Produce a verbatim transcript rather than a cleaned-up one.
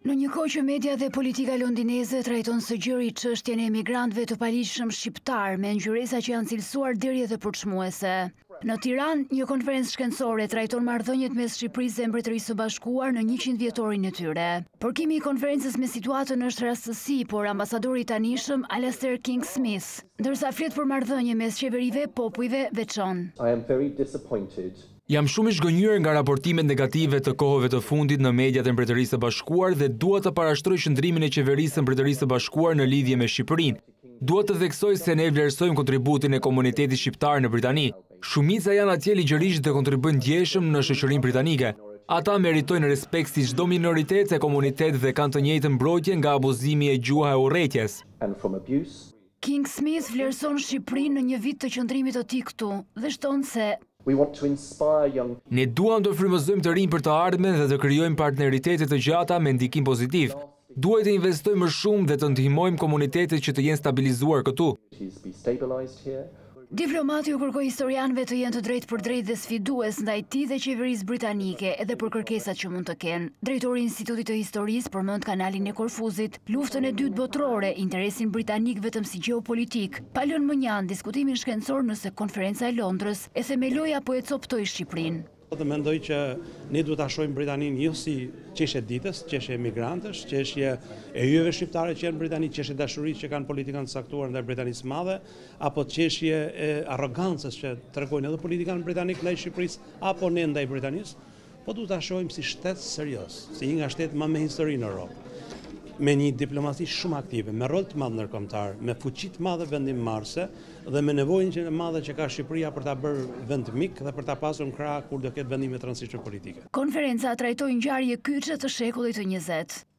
Në një kohë që media dhe politika londineze trajton së gjëri çështjen e emigrantëve të paligjshëm shqiptar me ngjyresa që janë cilësuar deri edhe përçmuese. Në Tiranë, një konferencë shkencore trajton marrëdhëniet mes Shqipërisë dhe Mbretërisë së Bashkuar në njëqind vjetorin e tyre. Përkimi i konferencës me situatën është rastësi, por ambasadori i tanishëm Alastair King Smith, ndërsa flet për marrëdhënie mes qeverive popujve veçon. I am very disappointed. Jam shumë i zgënjur nga raportimet negative të kohëve të fundit në mediat e Mbretërisë së Bashkuar dhe dua të parashtroj shndrimin e qeverisë së Mbretërisë së Bashkuar në lidhje me Shqipërinë. Dua të theksoj se ne vlerësojmë kontributin e komunitetit shqiptar në Britani. Shumica janë atje ligjërisht dhe kontribuojnë ndjeshëm në shoqërinë britanike. Ata meritojnë respekt si çdo minoritet e komunitet dhe kanë të njëjtën mbrojtje nga abuzimi e gjuha e urrëties. And from abuse. King Smith vlerëson Shqipërinë në një vit të qëndrimit të tij këtu dhe shton se We want to inspire young. Ne duam të frymëzojmë të rinj për të ardhmen dhe të krijojmë partneritete të gjata me ndikim pozitiv. Duhet të investojmë më shumë dhe të ndihmojmë komunitetet që të jenë stabilizuar këtu. Be stabilized here. Diplomati u kërkoi historianëve të jenë të drejtë për drejtë dhe sfidues ndaj tij dhe qeverisë britanike edhe për kërkesat që mund të kenë. Drejtori i Institutit të Historisë përmend kanalin e Korfuzit, luftën e dytë botërore, interesin britanik vetëm si gjeopolitik. Pa lënë më njanë diskutimin shkencor nëse konferenca e Londrës e themeloi apo e coptoi Shqipërinë. Dhe mendoj që ne duhet ta shohim Britaninë jo si çështje ditës, çështje emigrantësh, çështje e hyjeve shqiptare që janë në Britani, çështje dashurisë që kanë politikën e caktuar ndaj Britanisë së Madhe, apo çështje e arrogancës që tregojnë edhe politikanë britanik ndaj Shqipërisë apo ne ndaj Britanisë, po duhet ta shohim si shtet serioz, si një nga shtetet më me histori në Europë, me një diplomaci shumë aktive, me rol të madh ndërkombëtar, me fuqi të madhe vendimmarrëse dhe me nevojën që e madhe që ka Shqipëria për ta bërë vend mik dhe për ta pasur në krah kur do ketë vendime të rëndësishme politike. Konferenca trajtoi ngjarje kyçe të shekullit të njëzet.